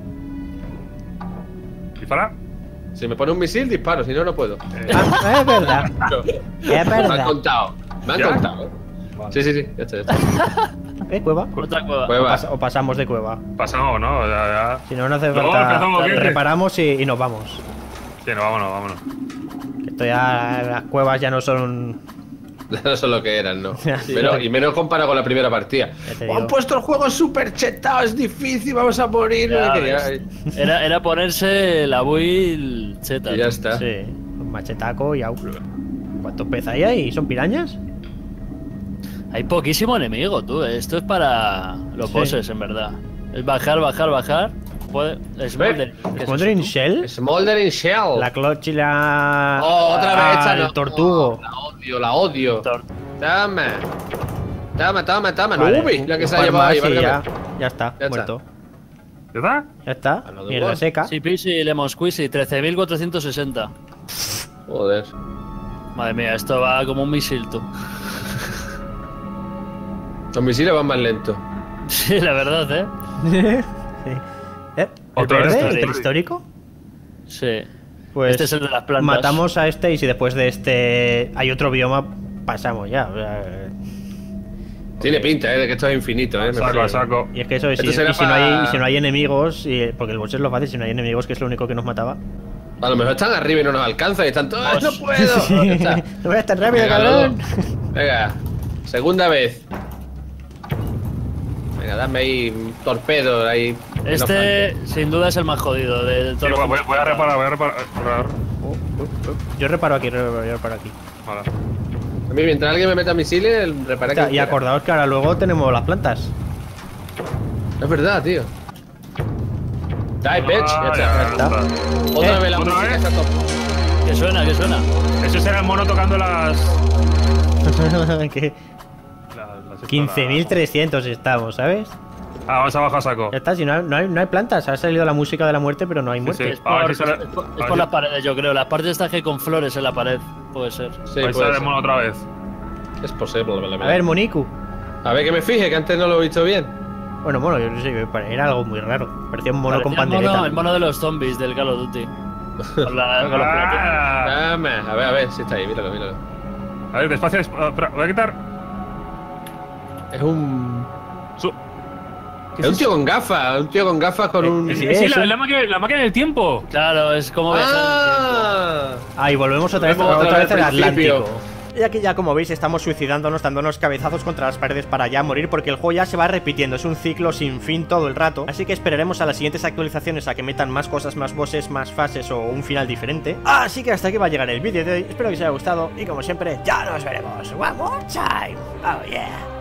Dispara. Si me pone un misil, disparo, si no, no puedo. Eh, Ah, es verdad. Es Me han verdad. contado. Me han ¿Ya? contado. ¿eh? Vale. Sí, sí, sí, ya está, ya está. ¿Eh, cueva? Otra cueva. O, Cueva. pas- o pasamos de cueva. Pasamos, ¿no? Ya, ya. Si no, no hace No, falta. empezamos bien. Reparamos y, y nos vamos. Sí, no, vámonos, vámonos. Que esto ya. Las cuevas ya no son. Ya no son lo que eran, ¿no? Sí. Pero, y menos comparado con la primera partida. Ya te Oh, han digo. puesto el juego súper chetado, es difícil, vamos a morir. Ya no sé qué, ves. ya- Era, era ponerse la build Z. Y ya está. Sí, un machetaco y au. ¿Cuántos peces hay ahí? ¿Son pirañas? Hay poquísimo enemigo, tú. Esto es para los Sí. bosses, en verdad. Es bajar, bajar, bajar. Puede... Smolder. ¿Qué es ¿Smoldering eso, tú? Shell? Smoldering Shell. La clutch y la. Oh, otra vez ah, esta, el no. tortugo. Oh, la odio, la odio. Tor- Toma. Toma, toma, toma. Vale, No, Ubi, un- la que un se ha par llevado más ahí, y ya, válgame. ya está, Ya está. muerto. ¿Ya está? Ya está, Another mierda one. seca. Sí, Pisi, Lemon Squeezy, trece mil cuatrocientos sesenta. Joder. Madre mía, esto va como un misil, tú. Los misiles van más lentos. Sí, la verdad, ¿eh? Sí. ¿Eh? ¿El Otra vez, verde? sí. ¿El prehistórico? Sí. Pues Este es el de las plantas. matamos a este y si después de este hay otro bioma, pasamos ya. O sea, Tiene pinta, eh, de que esto es infinito, eh. me Saco, parece. a saco. y es que eso, Esto si, será y si no para- hay, y si no hay enemigos, y, porque el boss es lo fácil, si no hay enemigos, que es lo único que nos mataba. A lo mejor están arriba y no nos alcanzan y están todos. ¡Ay, no puedo! Ya está. No voy a estar rápido, Venga, cabrón. loco. Venga, segunda vez. Venga, dame ahí un torpedo ahí. que no Este, falte. sin duda, es el más jodido de Sí, todos los voy, que voy a hemos reparar, voy a reparar. reparar. Yo reparo aquí, reparo, yo reparo aquí. Vale. A mí, mientras alguien me meta misiles, el repara que Y acordaos que ahora luego tenemos las plantas. Es verdad, tío. Die, bitch. Ah, Ya ya, está. ya está. está. Otra Eh, vez la ¿otra música vez? está top. ¿Qué suena? ¿Qué suena? Ese será el mono tocando las. Que las- las quince mil trescientos estamos, ¿sabes? Ah, vamos abajo a saco. Ya está, si no hay, no hay, no hay plantas. Ha salido la música de la muerte, pero no hay Sí, muerte. sí. Es A ver por, si sale- es por- es a por ver las si- paredes, yo creo. Las partes estas que con flores en la pared. Puede ser. Sí, Ahí puede sale el ser. mono otra vez. Es posible. la A verdad. ver, Moniku. A ver que me fije, que antes no lo he visto bien. Bueno, mono, yo no sé, era algo muy raro. Parecía un mono Parecía con el pandereta. mono, el mono de los zombies del Call of Duty. Con, la, con los platillos. Ah, Dame. A ver, a ver si está ahí, míralo, míralo. a ver, despacio. desp- ah, espera, voy a quitar. Es un. Su- ¿Qué Es un tío con gafas, un tío con gafas con un. Eh, Sí, Sí, sí, eso. la, la máquina, la máquina del tiempo. Claro, es como viajar en el ¡Ah! Ah, y volvemos otra vez, Volvemos otra otra vez vez al al principio. Atlántico. Y aquí ya, como veis, estamos suicidándonos, dándonos cabezazos contra las paredes para ya morir, porque el juego ya se va repitiendo, es un ciclo sin fin todo el rato. Así que esperaremos a las siguientes actualizaciones a que metan más cosas, más bosses, más fases o un final diferente. Así que hasta aquí va a llegar el vídeo de hoy, espero que os haya gustado y como siempre, ya nos veremos. One more time. Oh yeah.